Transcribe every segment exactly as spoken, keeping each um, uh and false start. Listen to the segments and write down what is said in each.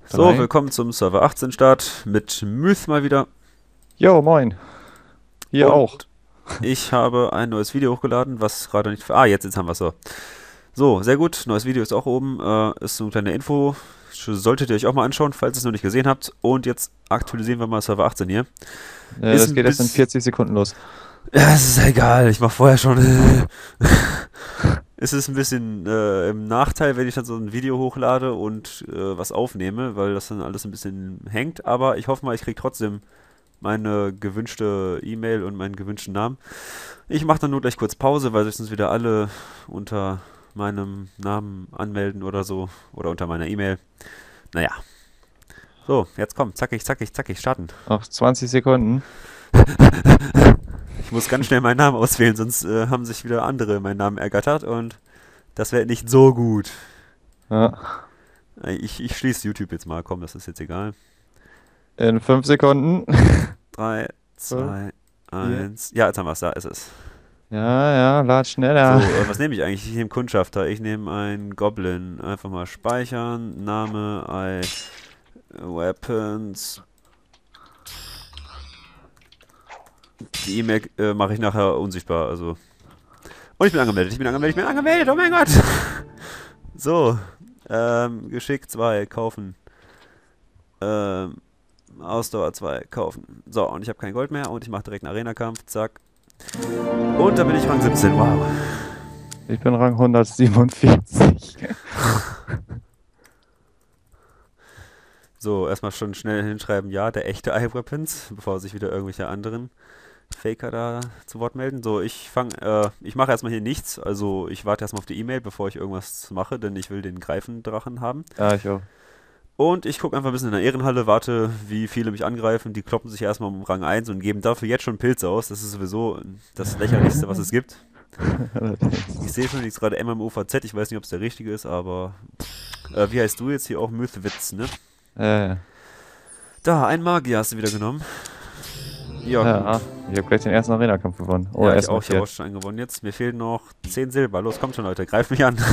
So, Drei. willkommen zum Server achtzehn Start mit Myth mal wieder. Jo, moin. Hier Und auch. ich habe ein neues Video hochgeladen, was gerade nicht... Ah, jetzt, jetzt haben wir es so. So, sehr gut. Neues Video ist auch oben. Äh, ist so eine kleine Info. Solltet ihr euch auch mal anschauen, falls ihr es noch nicht gesehen habt. Und jetzt aktualisieren wir mal Server achtzehn hier. Äh, Ist das ein geht erst in bisschen... vierzig Sekunden los. Ja, es ist egal. Ich mache vorher schon... Es ist ein bisschen äh, im Nachteil, wenn ich dann so ein Video hochlade und äh, was aufnehme, weil das dann alles ein bisschen hängt. Aber ich hoffe mal, ich kriege trotzdem meine gewünschte E-Mail und meinen gewünschten Namen. Ich mache dann nur gleich kurz Pause, weil sich sonst wieder alle unter meinem Namen anmelden oder so. Oder unter meiner E-Mail. Naja. So, jetzt komm. Zackig, zackig, zackig. Starten. Noch zwanzig Sekunden. Ich muss ganz schnell meinen Namen auswählen, sonst äh, haben sich wieder andere meinen Namen ergattert und das wäre nicht so gut. Ja. Äh, Ich, ich schließe YouTube jetzt mal. Komm, das ist jetzt egal. In fünf Sekunden. Drei, Fünf, zwei, vier. eins. Ja, jetzt haben wir es. Da ist es. Ja, ja, lad schneller. So, äh, was nehme ich eigentlich? Ich nehme Kundschafter. Ich nehme einen Goblin. Einfach mal speichern. Name, I, Weapons. Die E-Mail äh, mache ich nachher unsichtbar. Also. Und ich bin angemeldet. Ich bin angemeldet. Ich bin angemeldet. Oh mein Gott. So. Ähm, Geschick zwei. Kaufen. Ähm, Ausdauer zwei. Kaufen. So, und ich habe kein Gold mehr. Und ich mache direkt einen Arena-Kampf. Zack. Und da bin ich Rang siebzehn. Wow. Ich bin Rang hundertsiebenundvierzig. So, erstmal schon schnell hinschreiben, ja, der echte iWeapons, bevor sich wieder irgendwelche anderen Faker da zu Wort melden. So, ich fange, äh, ich mache erstmal hier nichts. Also ich warte erstmal auf die E-Mail, bevor ich irgendwas mache, denn ich will den Greifendrachen haben. Ja, ich auch. Und ich gucke einfach ein bisschen in der Ehrenhalle, warte, wie viele mich angreifen. Die kloppen sich erstmal um Rang eins und geben dafür jetzt schon Pilze aus. Das ist sowieso das lächerlichste, was es gibt. Ich sehe schon, die ist gerade M M O V Z, ich weiß nicht, ob es der richtige ist, aber äh, wie heißt du jetzt hier auch? Mythwitz, ne? Äh, Da, ein Magier hast du wieder genommen. Ja, ja, gut. ich habe gleich den ersten Arena-Kampf gewonnen. Oh, Ja, ich auch. erstmal Ich habe vier. auch schon einen gewonnen jetzt. Mir fehlen noch zehn Silber. Los, kommt schon, Leute. Greift mich an.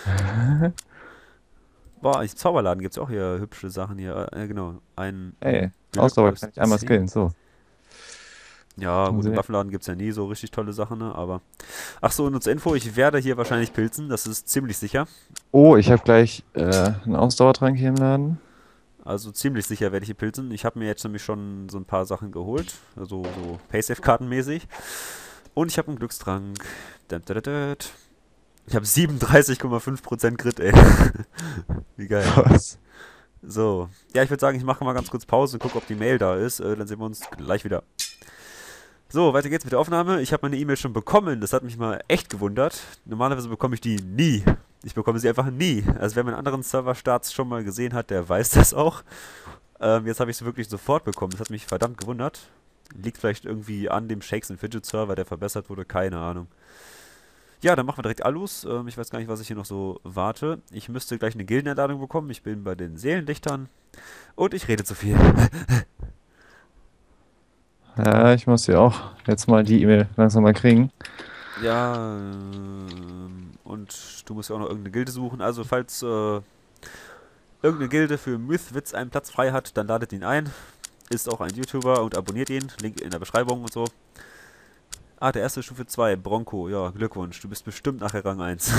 Boah, ich, Zauberladen gibt es auch hier hübsche Sachen hier. Äh, genau. Ein Ey, Glück Ausdauer aus kann ich einmal zehn. skillen. So. Ja, Mal gut, im sehen. Waffenladen gibt es ja nie so richtig tolle Sachen, ne? Aber. Ach so, nur zur Info. Ich werde hier wahrscheinlich pilzen. Das ist ziemlich sicher. Oh, ich habe gleich äh, einen Ausdauertrank hier im Laden. Also ziemlich sicher werde ich hier pilzen. Ich habe mir jetzt nämlich schon so ein paar Sachen geholt. Also so Paysafe-Kartenmäßig. Und ich habe einen Glückstrank. Dun, dun, dun, dun. Ich habe siebenunddreißig Komma fünf Prozent Crit, ey. Wie geil. Was? So. Ja, ich würde sagen, ich mache mal ganz kurz Pause und gucke, ob die Mail da ist. Äh, dann sehen wir uns gleich wieder. So, weiter geht's mit der Aufnahme. Ich habe meine E-Mail schon bekommen. Das hat mich mal echt gewundert. Normalerweise bekomme ich die nie. Ich bekomme sie einfach nie. Also wer meinen anderen Server-Starts schon mal gesehen hat, der weiß das auch. Ähm, jetzt habe ich sie wirklich sofort bekommen. Das hat mich verdammt gewundert. Liegt vielleicht irgendwie an dem Shakes and Fidget Server, der verbessert wurde. Keine Ahnung. Ja, dann machen wir direkt Alus. Ähm, ich weiß gar nicht, was ich hier noch so warte. Ich müsste gleich eine Gildeneinladung bekommen. Ich bin bei den Seelenlichtern. Und ich rede zu viel. Ja, ich muss ja auch jetzt mal die E-Mail langsam mal kriegen. Ja, ähm, und du musst ja auch noch irgendeine Gilde suchen. Also, falls äh, irgendeine Gilde für Mythwitz einen Platz frei hat, dann ladet ihn ein. Ist auch ein YouTuber und abonniert ihn. Link in der Beschreibung und so. Ah, der erste Stufe zwei, Bronco. Ja, Glückwunsch. Du bist bestimmt nachher Rang eins.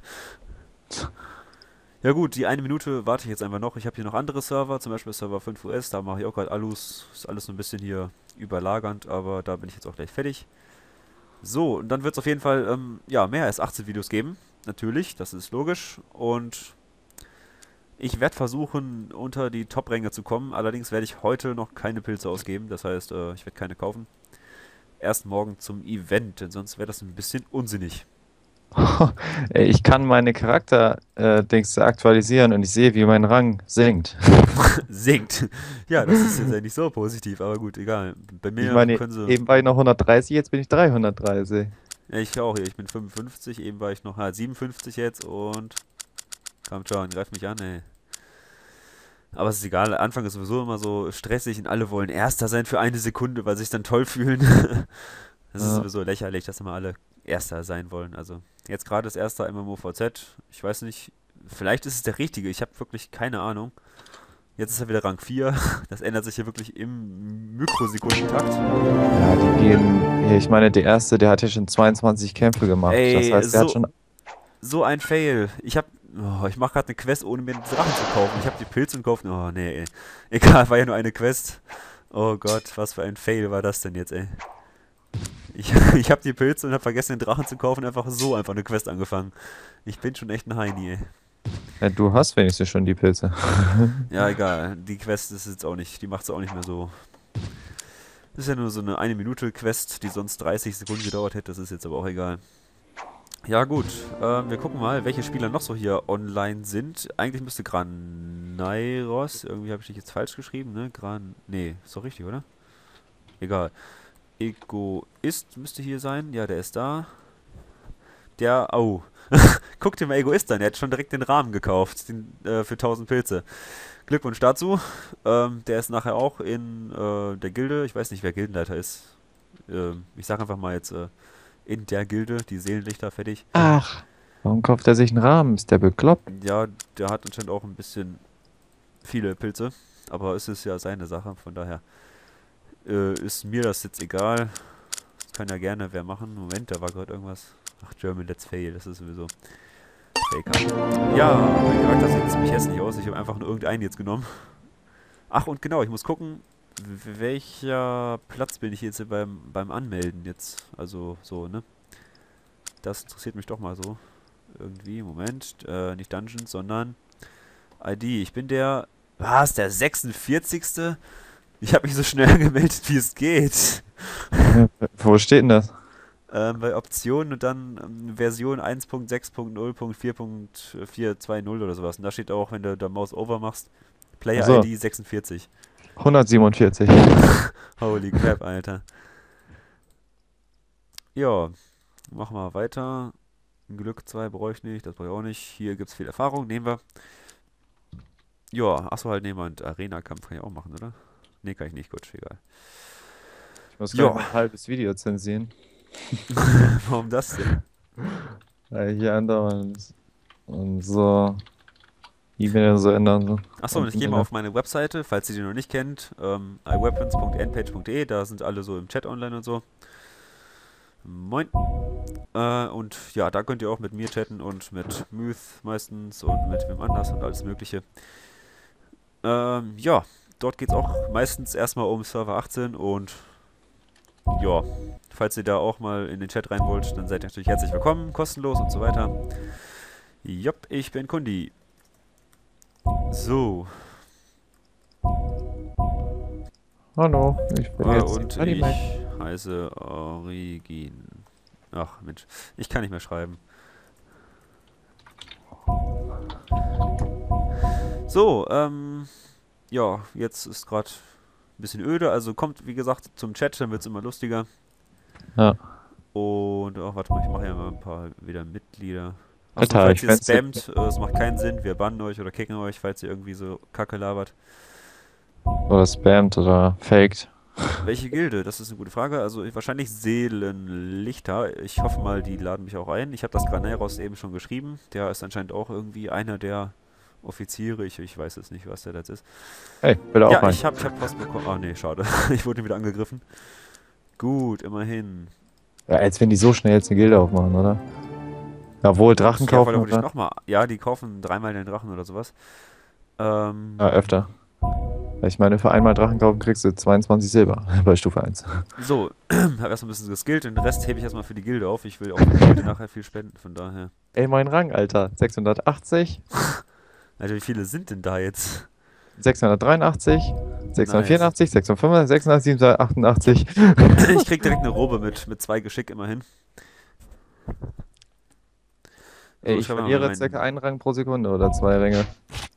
Ja gut, die eine Minute warte ich jetzt einfach noch. Ich habe hier noch andere Server, zum Beispiel Server fünf U S. Da mache ich auch gerade Alus. Ist alles so ein bisschen hier überlagernd, aber da bin ich jetzt auch gleich fertig. So, und dann wird es auf jeden Fall, ähm, ja, mehr als achtzehn Videos geben. Natürlich, das ist logisch. Und ich werde versuchen, unter die Top-Ränge zu kommen. Allerdings werde ich heute noch keine Pilze ausgeben. Das heißt, äh, ich werde keine kaufen. Erst morgen zum Event, denn sonst wäre das ein bisschen unsinnig. Ey, ich kann meine Charakter-Dings aktualisieren und ich sehe, wie mein Rang sinkt. Sinkt. Ja, das ist jetzt ja nicht so positiv, aber gut, egal. Bei Ich mir meine, können sie. eben war ich noch hundertdreißig, jetzt bin ich dreihundertdreißig. Ja, ich auch hier. Ich bin fünfundfünfzig, eben war ich noch ah, siebenundfünfzig jetzt und. Kommt schon, greif mich an, ey. Aber es ist egal, Anfang ist sowieso immer so stressig und alle wollen Erster sein für eine Sekunde, weil sie sich dann toll fühlen. Das ist Ja. sowieso lächerlich, dass immer alle Erster sein wollen. Also, jetzt gerade ist Erster M M O V Z. Ich weiß nicht, vielleicht ist es der richtige, ich habe wirklich keine Ahnung. Jetzt ist er wieder Rang vier. Das ändert sich hier wirklich im Mikrosekundentakt. Ja, die gehen. Hier, ich meine, der erste, der hat ja schon zweiundzwanzig Kämpfe gemacht. Das Ey, heißt, der hat so, schon. so ein Fail. Ich hab. Oh, ich mache gerade eine Quest, ohne mir einen Drachen zu kaufen. Ich habe die Pilze und kaufen. Oh, nee, ey. Egal, war ja nur eine Quest. Oh Gott, was für ein Fail war das denn jetzt, ey. Ich, ich habe die Pilze und habe vergessen, den Drachen zu kaufen und einfach so einfach eine Quest angefangen. Ich bin schon echt ein Heini, ey. Ja, du hast wenigstens schon die Pilze. Ja, egal. Die Quest ist jetzt auch nicht, die macht's auch nicht mehr so. Das ist ja nur so eine eine Minute Quest, die sonst dreißig Sekunden gedauert hätte. Das ist jetzt aber auch egal. Ja gut, ähm, wir gucken mal, welche Spieler noch so hier online sind. Eigentlich müsste Granairos, irgendwie habe ich dich jetzt falsch geschrieben, ne? Gran, nee, ist doch richtig, oder? Egal. Egoist müsste hier sein. Ja, der ist da. Der, oh. Guck dir mal Egoist an, der hat schon direkt den Rahmen gekauft, den, äh, für tausend Pilze. Glückwunsch dazu. Ähm, der ist nachher auch in äh, der Gilde. Ich weiß nicht, wer Gildenleiter ist. Ähm, ich sag einfach mal jetzt äh, in der Gilde, die Seelenlichter, fertig. Ach, warum kauft er sich einen Rahmen? Ist der bekloppt? Ja, der hat anscheinend auch ein bisschen viele Pilze. Aber es ist ja seine Sache, von daher äh, ist mir das jetzt egal. Das kann ja gerne wer machen. Moment, da war gerade irgendwas. Ach, German Let's Fail, das ist sowieso Faker. Ja, mein Charakter sieht ziemlich hässlich aus. Ich habe einfach nur irgendeinen jetzt genommen. Ach, und genau, ich muss gucken, w- welcher Platz bin ich jetzt hier beim, beim Anmelden jetzt. Also, so, ne? Das interessiert mich doch mal so. Irgendwie, Moment. Äh, nicht Dungeons, sondern I D. Ich bin der... Was? Der sechsundvierzigste? Ich habe mich so schnell angemeldet, wie es geht. Wo steht denn das? Ähm, bei Optionen und dann ähm, Version eins Punkt sechs Punkt null Punkt vier Punkt vierhundertzweißig oder sowas. Und da steht auch, wenn du da Mouse over machst, Player Achso, I D sechsundvierzig. hundertsiebenundvierzig. Holy crap, Alter. Ja, machen wir weiter. Glück zwei brauche ich nicht, das brauche ich auch nicht. Hier gibt es viel Erfahrung, nehmen wir. Ja, achso, halt nehmen wir einen Arena-Kampf kann ich auch machen, oder? Nee, kann ich nicht, gut, egal. Ich muss gleich Ja, mal ein halbes Video zensieren. warum das denn? Weil hier andauernd und so E-Mail so ändern. So. Achso, und Und ich gehe mal Internet. auf meine Webseite, falls ihr die noch nicht kennt, ähm, iweapons punkt endpage punkt de, da sind alle so im Chat online und so. Moin. Äh, und ja, da könnt ihr auch mit mir chatten und mit Muth meistens und mit wem anders und alles mögliche. Ähm, ja, dort geht es auch meistens erstmal um Server achtzehn und ja, falls ihr da auch mal in den Chat rein wollt, dann seid ihr natürlich herzlich willkommen, kostenlos und so weiter. Jopp, ich bin Kundi. So, Hallo, ich bin äh, jetzt und Buddy ich Mike. heiße Origin. Ach Mensch, ich kann nicht mehr schreiben. So, ähm, ja, jetzt ist gerade ein bisschen öde, also kommt wie gesagt zum Chat, dann wird es immer lustiger. Ja. Und, oh, warte mal, ich mache ja mal ein paar wieder Mitglieder. Achso, Alter, falls ich ihr fänd's. spammt, äh, es macht keinen Sinn, wir bannen euch oder kicken euch, falls ihr irgendwie so Kacke labert. Oder spammt oder faked. Welche Gilde? Das ist eine gute Frage. Also ich, wahrscheinlich Seelenlichter. Ich hoffe mal, die laden mich auch ein. Ich habe das Graneiros eben schon geschrieben. Der ist anscheinend auch irgendwie einer der Offiziere. Ich, ich weiß jetzt nicht, was der jetzt ist. Hey, will er auch Ja, rein. ich habe ich hab Post bekommen. Ah, nee, schade. Ich wurde wieder angegriffen. Gut, immerhin. Ja, als wenn die so schnell jetzt eine Gilde aufmachen, oder? Ja, wohl Drachen Ja, weil kaufen da wurde ich oder? nochmal. Ja, die kaufen dreimal den Drachen oder sowas. Ähm, Ja, öfter. Ich meine, für einmal Drachen kaufen kriegst du zweiundzwanzig Silber bei Stufe eins. so, habe erstmal ein bisschen geskillt. Den Rest hebe ich erstmal für die Gilde auf. Ich will auch für die Gilde nachher viel spenden, von daher. Ey, mein Rang, Alter. sechshundertachtzig, Alter, wie viele sind denn da jetzt? sechshundertdreiundachtzig, Nice. sechshundertvierundachtzig, sechshundertfünfundachtzig, sechshundertsiebenundachtzig, Ich krieg direkt eine Robe mit, mit zwei Geschick immerhin. Ey, So, ich schau mal verliere meinen- circa einen Rang pro Sekunde oder zwei Ränge.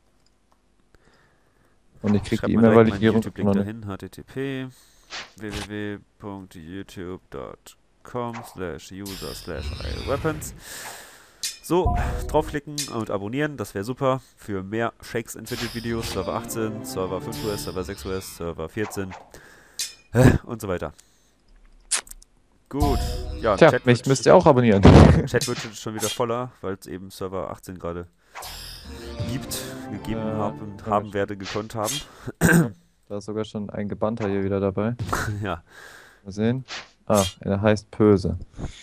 Und ich krieg schreib die mal E-Mail, weil direkt ich meinen die YouTube-Link noch nicht. dahin. H T T P w w w punkt youtube punkt com slash user slash iweapons. So, draufklicken und abonnieren, das wäre super. Für mehr Shakes Infinite Videos, Server achtzehn, Server fünf U S, Server sechs U S, Server vierzehn äh, und so weiter. Gut, ja, Tja, Chat mich wird, müsst ihr auch abonnieren. Chat wird schon wieder voller, weil es eben Server achtzehn gerade gibt. gegeben Ja, haben, ja, haben ich- werde, gekonnt haben. Da ist sogar schon ein Gebannter hier wieder dabei. Ja. Mal sehen. Ah, er heißt Pöse.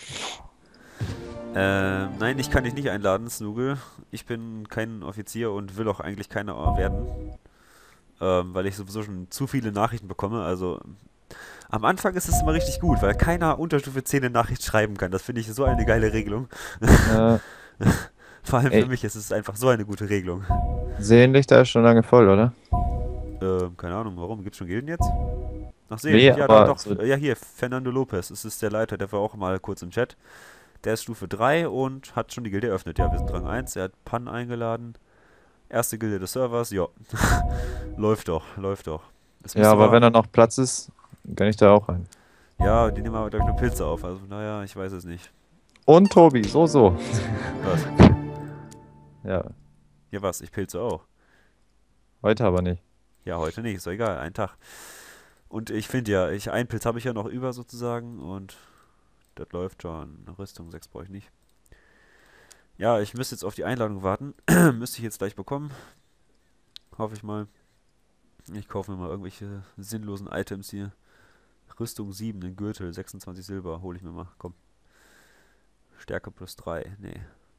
Ähm, nein, ich kann dich nicht einladen, Snoogle. Ich bin kein Offizier und will auch eigentlich keiner werden. Ähm, weil ich sowieso schon zu viele Nachrichten bekomme. Also am Anfang ist es immer richtig gut, weil keiner unter Stufe zehn eine Nachricht schreiben kann. Das finde ich so eine geile Regelung. Äh, Vor allem für ey, mich ist es einfach so eine gute Regelung. Seenlichter ist schon lange voll, oder? Ähm, keine Ahnung, warum? Gibt's schon Gilden jetzt? Ach, Nee, sehen. Ja, doch, aber doch. so, Ja, hier, Fernando Lopez. Das ist der Leiter, der war auch mal kurz im Chat. Der ist Stufe drei und hat schon die Gilde eröffnet. Ja, wir sind Rang eins. Er hat Pan eingeladen. Erste Gilde des Servers. Ja. Läuft doch, läuft doch. Es ja, müsste aber aber. wenn da noch Platz ist, kann ich da auch rein. Ja, die nehmen aber, glaube ich, nur Pilze auf. Also, naja, ich weiß es nicht. Und Tobi, so, so. Was? Ja, Ja, was? Ich pilze auch. heute aber nicht. Ja, heute nicht. Ist doch egal. Ein Tag. Und ich finde ja, ich, einen Pilz habe ich ja noch über sozusagen. Und das läuft schon. Eine Rüstung sechs brauche ich nicht. Ja, ich müsste jetzt auf die Einladung warten. Müsste ich jetzt gleich bekommen. Hoffe ich mal. Ich kaufe mir mal irgendwelche sinnlosen Items hier. Rüstung sieben, den Gürtel, sechsundzwanzig Silber. Hole ich mir mal. Komm. Stärke plus drei. Nee.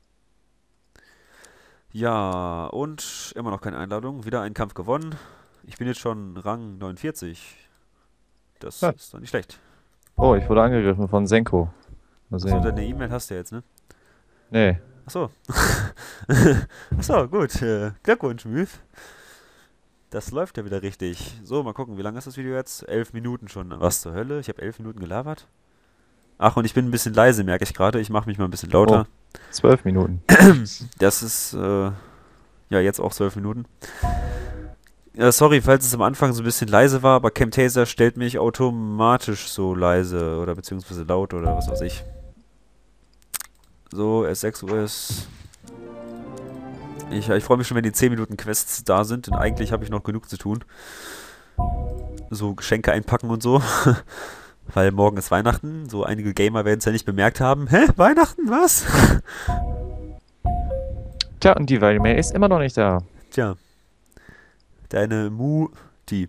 Ja, und immer noch keine Einladung. Wieder einen Kampf gewonnen. Ich bin jetzt schon Rang neunundvierzig. Das Ja. ist doch nicht schlecht. Oh, ich wurde angegriffen von Senko. Mal Achso, sehen. deine E-Mail hast du ja jetzt, ne? Nee, Achso. Achso, gut. Äh, Glückwunsch, Müth. Das läuft ja wieder richtig. So, mal gucken, wie lang ist das Video jetzt? Elf Minuten schon. Was zur Hölle? Ich habe elf Minuten gelabert. Ach, und ich bin ein bisschen leise, merke ich gerade. Ich mache mich mal ein bisschen lauter. zwölf Minuten. Das ist, äh, ja, jetzt auch zwölf Minuten. Ja, sorry, falls es am Anfang so ein bisschen leise war, aber Camtasia stellt mich automatisch so leise oder beziehungsweise laut oder was weiß ich. So, S sechs U S. Ich, ich freue mich schon, wenn die zehn Minuten Quests da sind, denn eigentlich habe ich noch genug zu tun. So Geschenke einpacken und so. Weil morgen ist Weihnachten. So einige Gamer werden es ja nicht bemerkt haben. Hä? Weihnachten? Was? Tja, und die Mail ist immer noch nicht da. Tja. Deine Mu-Die.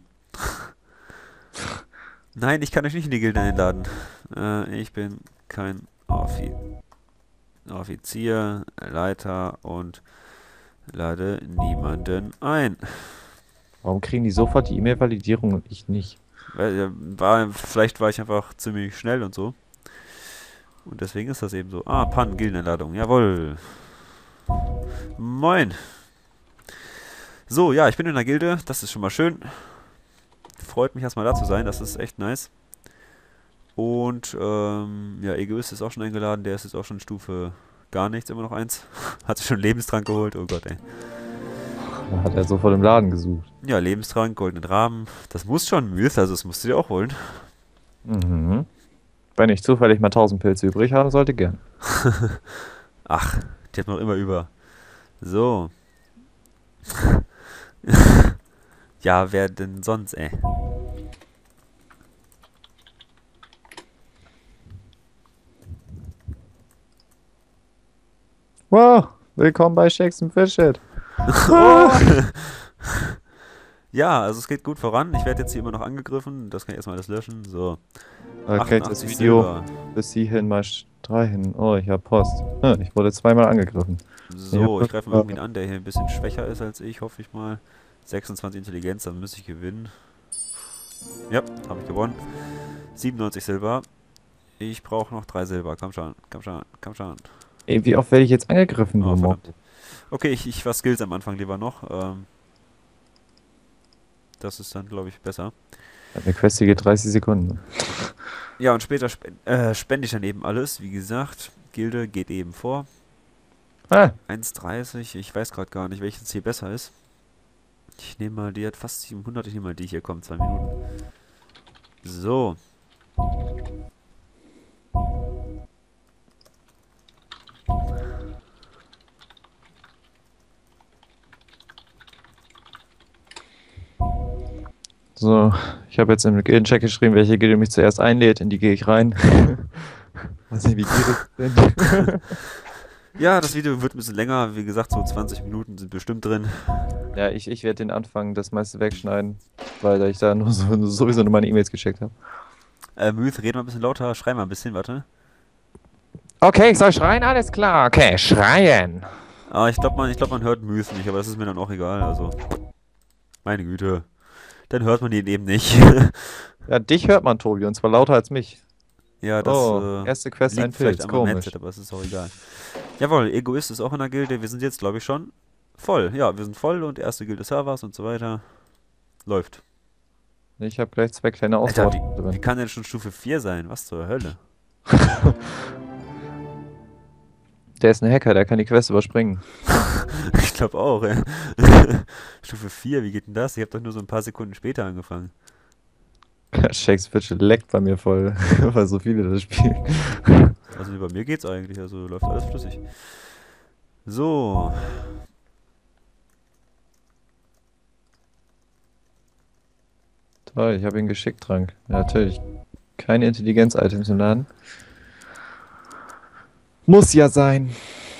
Nein, ich kann euch nicht in die Gilde einladen. Äh, ich bin kein Offi Offizier, Leiter und lade niemanden ein. Warum kriegen die sofort die E-Mail-Validierung und ich nicht? Weil, ja, war, vielleicht war ich einfach ziemlich schnell und so. Und deswegen ist das eben so. Ah, Pan, Gildeneinladung. Jawohl. Moin. So, ja, ich bin in der Gilde. Das ist schon mal schön. Freut mich erstmal da zu sein. Das ist echt nice. Und, ähm, ja, Egoist ist auch schon eingeladen. Der ist jetzt auch schon Stufe gar nichts, immer noch eins. Hat sich schon Lebenstrank geholt. Oh Gott, ey. Da hat er sofort im Laden gesucht. Ja, Lebenstrank, goldenen Rahmen. Das muss schon Myth, also das musst du dir auch holen. Mhm. Wenn ich zufällig mal tausend Pilze übrig haben sollte, gern. Ach, die hat man noch immer über. So. Ja, wer denn sonst, ey? Wow, willkommen bei Shakes and Fishit. Ja, also es geht gut voran. Ich werde jetzt hier immer noch angegriffen. Das kann ich erstmal alles löschen. So. Okay, das achtundachtzig Video Silber. bis hierhin mal streichen. Oh, ich hab Post. Ah, ich wurde zweimal angegriffen. So, Ja. ich greife mal irgendwen an, der hier ein bisschen schwächer ist als ich, hoffe ich mal. sechsundzwanzig Intelligenz, dann müsste ich gewinnen. Ja, habe ich gewonnen. siebenundneunzig Silber. Ich brauche noch drei Silber. Komm schon, komm schon, komm schon. Ey, wie oft werde ich jetzt angegriffen? Oh, du Mo- verdammt. Okay, ich, ich war Skills am Anfang lieber noch. Ähm, das ist dann, glaube ich, besser. Eine Quest hier geht dreißig Sekunden. Ja, und später spen äh, spende ich dann eben alles. Wie gesagt, Gilde geht eben vor. Ah, eins dreißig, ich weiß gerade gar nicht, welches hier besser ist. Ich nehme mal, die hat fast siebenhundert, ich nehme mal die hier, komm, zwei Minuten. So. so, ich habe jetzt im Gilden-Check geschrieben, welche Gilde mich zuerst einlädt, in die gehe ich rein. Weiß nicht, wie gierig sind. Ja, das Video wird ein bisschen länger. Wie gesagt, so zwanzig Minuten sind bestimmt drin. Ja, ich, ich werde den Anfang das meiste wegschneiden, weil ich da nur so, sowieso nur meine E-Mails gecheckt habe. Äh, Müth, red mal ein bisschen lauter, schrei mal ein bisschen, warte. Okay, ich soll schreien, alles klar. Okay, schreien. Ah, ich glaube, man, ich glaub, man hört Müth nicht, aber das ist mir dann auch egal, also. Meine Güte. Dann hört man ihn eben nicht. Ja, dich hört man, Tobi, und zwar lauter als mich. Ja, das Oh, äh, erste Quest, ein liegt vielleicht Pilz, an meinem komisch. Headset, aber es ist auch egal. Jawohl, Egoist ist auch in der Gilde. Wir sind jetzt, glaube ich, schon voll. Ja, wir sind voll und erste Gilde Servers und so weiter. Läuft. Ich habe gleich zwei kleine Alter, wie, Ausbauten wie drin. kann denn schon Stufe vier sein? Was zur Hölle? Der ist ein Hacker, der kann die Quest überspringen. Ich glaube auch, ey. Stufe vier, wie geht denn das? Ich habe doch nur so ein paar Sekunden später angefangen. Shakespeare leckt bei mir voll, weil so viele das spielen. Also bei mir geht's eigentlich, also läuft alles flüssig. So, Toll, ich habe ihn geschickt, Trank. Ja, natürlich. Keine Intelligenz-Items im Laden. Muss ja sein.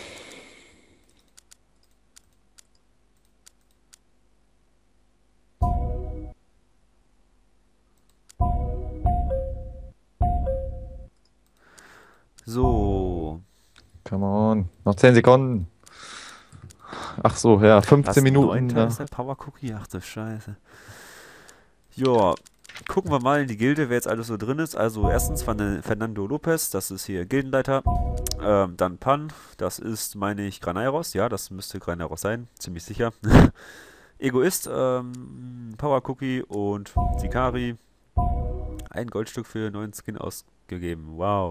so. Come on. Noch zehn Sekunden. Ach so, ja, fünfzehn Was, Minuten. neunter Ja. ist der Power Cookie? Ach du Scheiße. Ja, gucken wir mal in die Gilde, wer jetzt alles so drin ist. Also erstens Fern- Fernando Lopez, das ist hier Gildenleiter. Ähm, dann Pan, das ist, meine ich, Granairos. Ja, das müsste Granairos sein, ziemlich sicher. Egoist, ähm, Power Cookie und Sikari. Ein Goldstück für neuen Skin ausgegeben. Wow.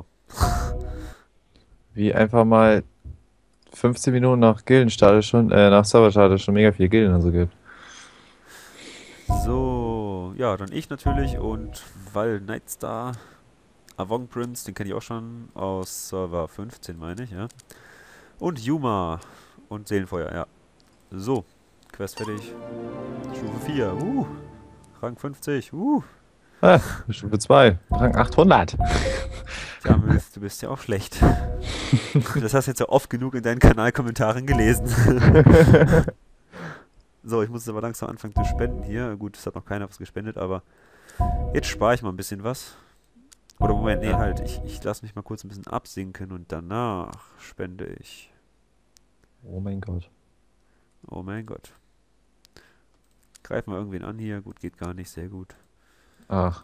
Wie einfach mal fünfzehn Minuten nach Gildenstart ist schon, äh, nach Serverstart ist schon mega viel Gilden also gibt. So, ja, dann ich natürlich und Val Nightstar. Avon Prince, den kenne ich auch schon aus Server fünfzehn, meine ich, ja. Und Yuma und Seelenfeuer, ja. So, Quest fertig. Stufe vier, uh. Rang fünfzig, uh. Ah, Stufe zwei, Rang achthundert. Ja, Myth, du bist ja auch schlecht. Das hast du jetzt ja oft genug in deinen Kanalkommentaren gelesen. So, ich muss jetzt aber langsam anfangen zu spenden hier. Gut, es hat noch keiner was gespendet, aber jetzt spare ich mal ein bisschen was. Oder Moment, nee, Ja. halt, ich, ich lasse mich mal kurz ein bisschen absinken und danach spende ich. Oh mein Gott. Oh mein Gott. Greif mal irgendwen an hier. Gut, geht gar nicht, sehr gut. Ach.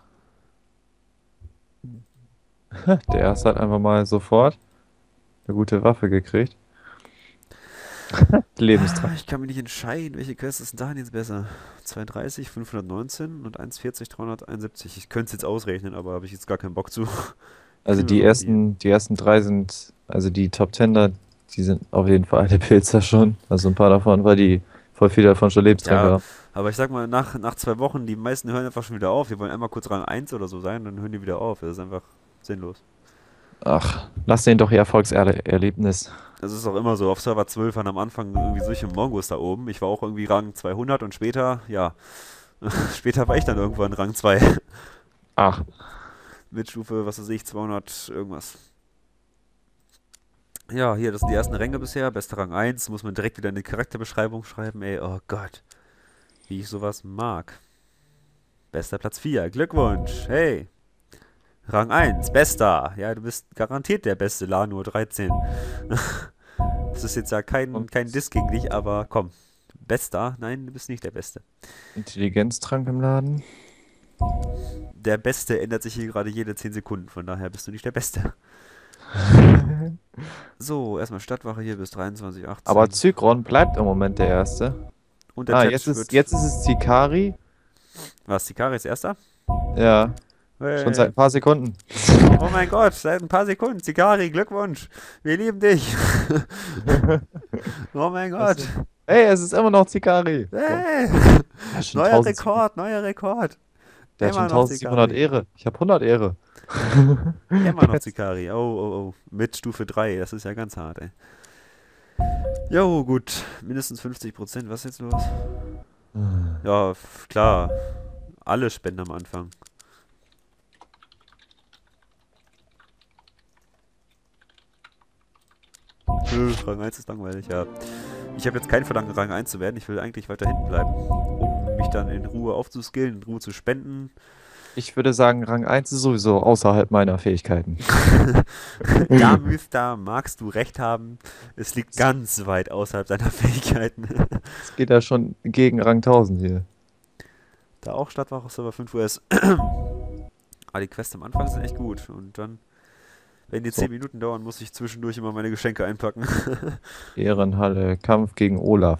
Der erste hat einfach mal sofort eine gute Waffe gekriegt. Lebenstrag. Ich kann mich nicht entscheiden, welche Quest ist denn da jetzt besser? zweiunddreißig, fünfhundertneunzehn und hundertvierzig, dreihunderteinundsiebzig. Ich könnte es jetzt ausrechnen, aber habe ich jetzt gar keinen Bock zu. Also Kriegen wir die irgendwie hin. ersten, die ersten drei sind, also die Top Ten da, die sind auf jeden Fall alle Pilzer schon. Also ein paar davon, weil die voll viele davon schon Lebenstränke Ja, haben. aber ich sag mal, nach, nach zwei Wochen, die meisten hören einfach schon wieder auf. Die wollen einmal kurz Rang eins oder so sein, dann hören die wieder auf. Das ist einfach sinnlos. Ach, lass denen doch ihr Erfolgserlebnis. Das ist auch immer so. Auf Server zwölf waren am Anfang irgendwie solche Mongos da oben. Ich war auch irgendwie Rang zweihundert und später, ja, später war ich dann irgendwann Rang zwei. Ach, Mit Stufe, was weiß ich, zweihundert irgendwas. Ja, hier, das sind die ersten Ränge bisher. Bester Rang eins. Muss man direkt wieder eine Charakterbeschreibung schreiben. Ey, oh Gott. Wie ich sowas mag. Bester Platz vier. Glückwunsch. Hey. Rang eins. Bester. Ja, du bist garantiert der beste Lano dreizehn. Das ist jetzt ja kein, und kein Diss gegen dich, aber komm. Bester? Nein, du bist nicht der Beste. Intelligenztrank im Laden. Der Beste ändert sich hier gerade jede zehn Sekunden. Von daher bist du nicht der Beste. So, erstmal Stadtwache hier bis dreiundzwanzig Aber achtzehn. Zykron bleibt im Moment der Erste. Und der Ah, Chat jetzt ist, wird. jetzt ist es Zikari. Was, Sikari ist erster? Ja, schon seit Hey. ein paar Sekunden. Oh mein Gott, seit ein paar Sekunden. Sikari, Glückwunsch. Wir lieben dich. Oh mein Was Gott. denn? Hey, es ist immer noch Zikari. Hey. Der hat schon Neuer tausendsiebenhundert, Rekord, neuer Rekord. der hat schon Immer noch tausendsiebenhundert Sikari. Ehre. Ich habe hundert Ehre. Immer noch Sikari. Oh, oh, oh. Mit Stufe drei. Das ist ja ganz hart, ey. Jo, gut. Mindestens fünfzig Prozent. Was ist jetzt los? Ja, f- klar. Alle spenden am Anfang. Nö, Rang eins ist langweilig, ja. Ich habe jetzt kein Verlangen, Rang eins zu werden. Ich will eigentlich weiter hinten bleiben, um mich dann in Ruhe aufzuskillen, in Ruhe zu spenden. Ich würde sagen, Rang eins ist sowieso außerhalb meiner Fähigkeiten. Da, Myth, da magst du recht haben. Es liegt ganz weit außerhalb deiner Fähigkeiten. Es geht ja schon gegen Rang tausend hier. Da auch Stadtwache Server fünf U S. Aber die Quests am Anfang sind echt gut. Und dann, wenn die So, zehn Minuten dauern, muss ich zwischendurch immer meine Geschenke einpacken. Ehrenhalle, Kampf gegen Olaf.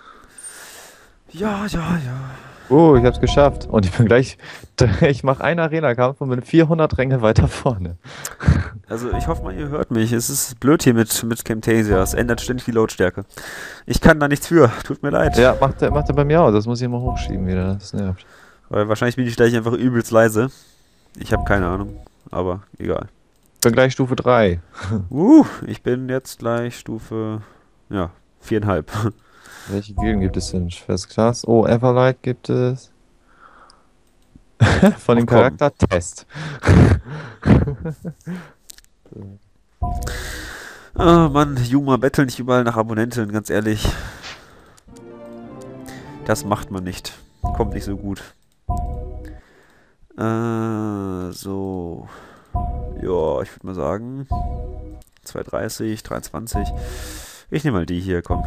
Ja, ja, ja. Oh, ich hab's geschafft. Und ich bin gleich, ich mache einen Arena-Kampf und bin vierhundert Ränge weiter vorne. Also ich hoffe mal, ihr hört mich. Es ist blöd hier mit, mit Camtasia. Es ändert ständig die Lautstärke. Ich kann da nichts für. Tut mir leid. Ja, macht er, macht er bei mir auch. Das muss ich immer hochschieben wieder. Das nervt. Weil wahrscheinlich bin ich gleich einfach übelst leise. Ich habe keine Ahnung. Aber egal. Ich bin gleich Stufe drei. Uh, ich bin jetzt gleich Stufe, ja, viereinhalb. Welche Gilden gibt es denn? First Class. Oh, Everlight gibt es. Von dem Ach, komm. Charakter Test. Ah, Mann, Juma, bettel nicht überall nach Abonnenten, ganz ehrlich. Das macht man nicht. Kommt nicht so gut. Äh, so. Ja, ich würde mal sagen. zwei dreißig, dreiundzwanzig. Ich nehme mal die hier, komm.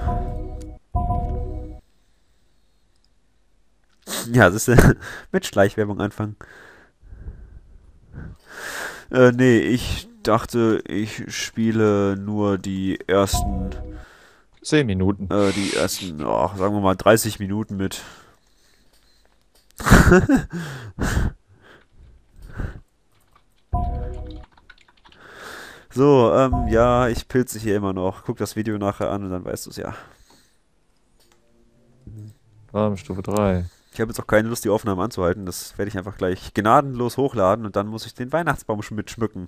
Ja, das ist mit Schleichwerbung anfangen. Äh, nee, ich dachte, ich spiele nur die ersten, Zehn Minuten. äh, die ersten, oh, sagen wir mal dreißig Minuten mit. So, ähm, ja, ich pilze hier immer noch. Guck das Video nachher an und dann weißt du es ja. Ah, Stufe drei. Ich habe jetzt auch keine Lust, die Aufnahme anzuhalten. Das werde ich einfach gleich gnadenlos hochladen und dann muss ich den Weihnachtsbaum schon mitschmücken.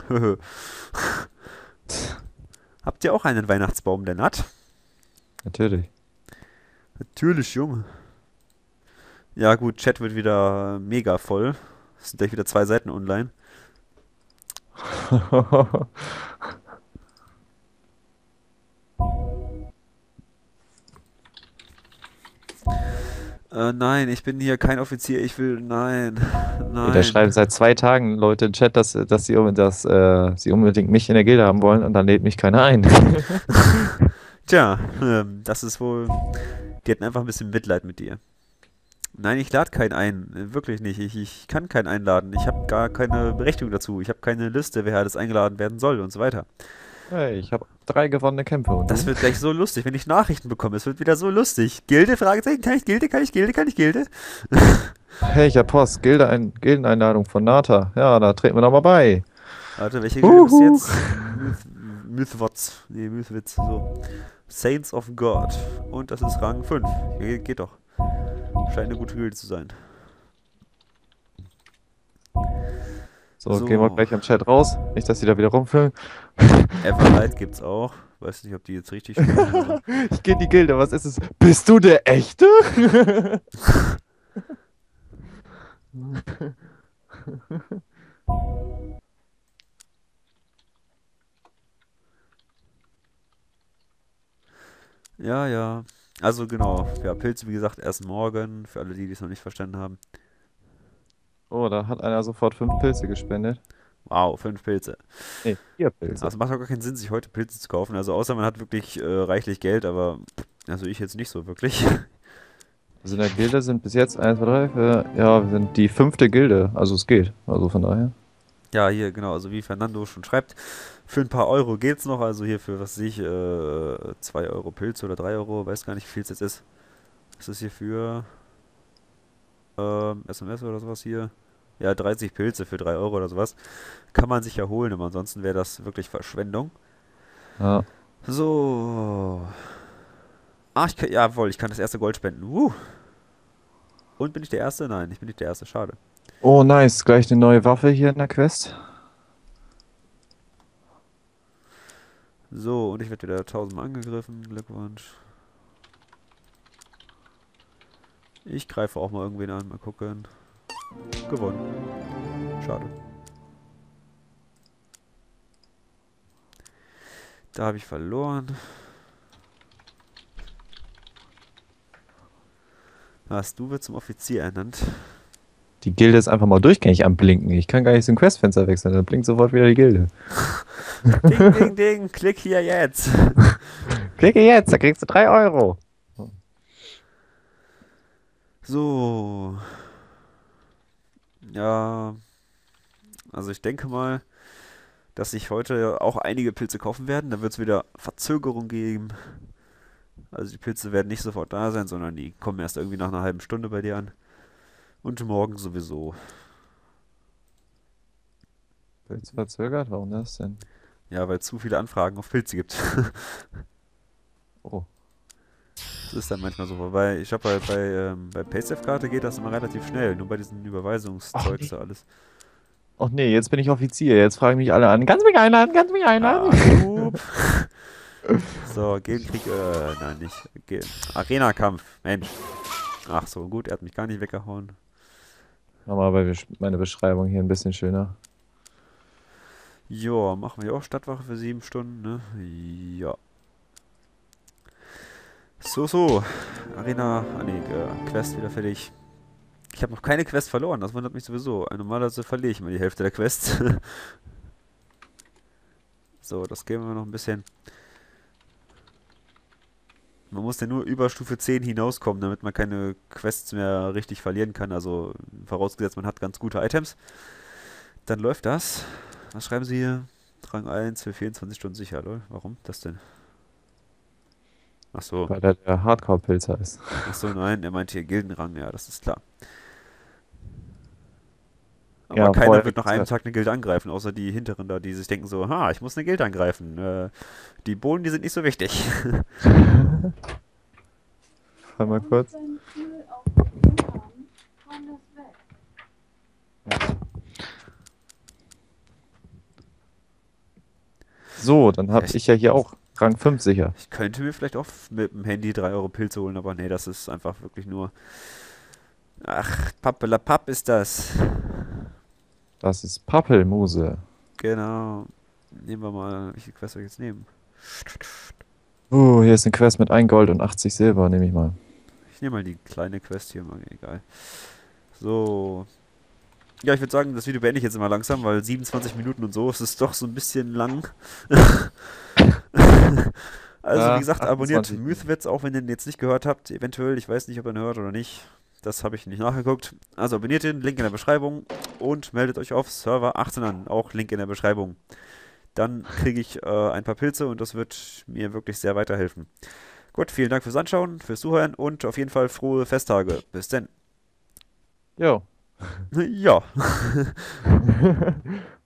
Habt ihr auch einen Weihnachtsbaum, der Nat? Natürlich. Natürlich, Junge. Ja gut, Chat wird wieder mega voll. Es sind gleich wieder zwei Seiten online. Äh, nein, ich bin hier kein Offizier. Ich will, nein, Da nein. schreiben seit zwei Tagen Leute im Chat, dass, dass, sie, unbedingt- dass äh, sie unbedingt mich in der Gilde haben wollen und dann lädt mich keiner ein. Tja, ähm, das ist wohl... Die hatten einfach ein bisschen Mitleid mit dir. Nein, ich lade keinen ein. Äh, Wirklich nicht. Ich, ich kann keinen einladen. Ich habe gar keine Berechtigung dazu. Ich habe keine Liste, wer alles eingeladen werden soll und so weiter. Hey, ich habe drei gewonnene Kämpfe und Das du? wird gleich so lustig, wenn ich Nachrichten bekomme. Es wird wieder so lustig. Gilde? Fragezeichen. Kann ich Gilde? Kann ich Gilde? Kann ich Gilde? Hey, ich hab Post, Gilde ein, Gildeneinladung von Nata. Ja, da treten wir doch mal bei. Warte, welche Gilde bist du Uhu. jetzt? Myth- Mythwotz. Nee, Mythwitz. So. Saints of God. Und das ist Rang fünf. Ge geht doch. Scheint eine gute Gilde zu sein. So, So. gehen wir gleich am Chat raus. Nicht, dass die da wieder rumfüllen. Everlight gibt's auch. Weiß nicht, ob die jetzt richtig spielen. aber- Ich geh in die Gilde, was ist es? Bist du der Echte? Ja, ja. Also genau. Ja, Pilze, wie gesagt, erst morgen. Für alle, die es noch nicht verstanden haben. Oh, da hat einer sofort fünf Pilze gespendet. Wow, fünf Pilze. Nee, vier Pilze. Also macht auch gar keinen Sinn, sich heute Pilze zu kaufen. Also außer man hat wirklich äh, reichlich Geld, aber also ich jetzt nicht so wirklich. Also in der Gilde sind bis jetzt eins, zwei, drei, vier, ja, wir sind die fünfte Gilde. Also es geht. Also von daher. Ja, hier, genau, also wie Fernando schon schreibt, für ein paar Euro geht's noch, also hier für, was weiß ich, äh, zwei Euro Pilze oder drei Euro, weiß gar nicht, wie viel es jetzt ist. Was ist hier für, ähm, S M S oder sowas hier? Ja, dreißig Pilze für drei Euro oder sowas. Kann man sich ja holen, aber ansonsten wäre das wirklich Verschwendung. Ja. So. Ah, ich kann, jawohl, ich kann das erste Gold spenden. Uh. Und bin ich der Erste? Nein, ich bin nicht der Erste, schade. Oh, nice. Gleich eine neue Waffe hier in der Quest. So, und ich werde wieder tausendmal angegriffen. Glückwunsch. Ich greife auch mal irgendwen an, mal gucken. Gewonnen. Schade. Da habe ich verloren. Was, du wirst zum Offizier ernannt? Die Gilde ist einfach mal durchgängig am Blinken. Ich kann gar nicht zum Questfenster wechseln, dann blinkt sofort wieder die Gilde. Ding, ding, ding, klick hier jetzt. Klicke jetzt, da kriegst du drei Euro. So. Ja. Also ich denke mal, dass sich heute auch einige Pilze kaufen werden. Da wird es wieder Verzögerung geben. Also die Pilze werden nicht sofort da sein, sondern die kommen erst irgendwie nach einer halben Stunde bei dir an. Und morgen sowieso. Pilz verzögert? Warum das denn? Ja, weil es zu viele Anfragen auf Pilze gibt. Oh. Das ist dann manchmal so. Wobei, ich habe bei, bei, ähm, bei Paysafe-Karte geht das immer relativ schnell. Nur bei diesen Ach Überweisungszeugs nee. da alles. Ach nee, jetzt bin ich Offizier. Jetzt fragen mich alle an. Kannst du mich einladen? Kannst du mich einladen? Ah, Noob. So, Gildenkrieg, äh, nein, nicht. Ge Arena-Kampf, Mensch. Ach so, gut, er hat mich gar nicht weggehauen. Mach mal bei besch- meine Beschreibung hier ein bisschen schöner. Ja, machen wir auch Stadtwache für sieben Stunden, ne? Ja. So, so. Arena, ah nee, äh, Quest wieder fertig. Ich habe noch keine Quest verloren, das wundert mich sowieso. Normalerweise verliere ich immer die Hälfte der Quests. So, das geben wir noch ein bisschen. Man muss ja nur über Stufe zehn hinauskommen, damit man keine Quests mehr richtig verlieren kann. Also, vorausgesetzt, man hat ganz gute Items. Dann läuft das. Was schreiben Sie hier? Rang eins für vierundzwanzig Stunden sicher, lol. Warum das denn? Ach so. Weil der, der Hardcore-Pilz heißt. Ach so, nein, er meint hier Gildenrang, ja, das ist klar. Aber Ja, keiner vorher wird nach gibt's einem ja. Tag eine Gilde angreifen, außer die Hinteren da, die sich denken so, ha, ich muss eine Gilde angreifen. Äh, die Bohnen, die sind nicht so wichtig. Warte mal kurz. Wenn Kühl auf den haben, kann das weg. So, dann habe Ja, ich, ich ja hier auch Rang fünf sicher. ich könnte mir vielleicht auch mit dem Handy drei Euro Pilze holen, aber nee, das ist einfach wirklich nur. Ach, Pappelapapp ist das. Das ist Pappelmuse. Genau. Nehmen wir mal, welche Quest soll ich jetzt nehmen? Oh, hier ist eine Quest mit ein Gold und achtzig Silber, nehme ich mal. Ich nehme mal die kleine Quest hier, mal egal. So. Ja, ich würde sagen, das Video beende ich jetzt immer langsam, weil siebenundzwanzig Minuten und so, es ist doch so ein bisschen lang. Also, wie Ja, gesagt, abonniert achtundzwanzig. Mythwitz, auch wenn ihr den jetzt nicht gehört habt. Eventuell, ich weiß nicht, ob ihr ihn hört oder nicht. Das habe ich nicht nachgeguckt. Also abonniert ihn, Link in der Beschreibung und meldet euch auf Server achtzehn an, auch Link in der Beschreibung. Dann kriege ich äh, ein paar Pilze und das wird mir wirklich sehr weiterhelfen. Gut, vielen Dank fürs Anschauen, fürs Zuhören und auf jeden Fall frohe Festtage. Bis denn. Jo. Ja.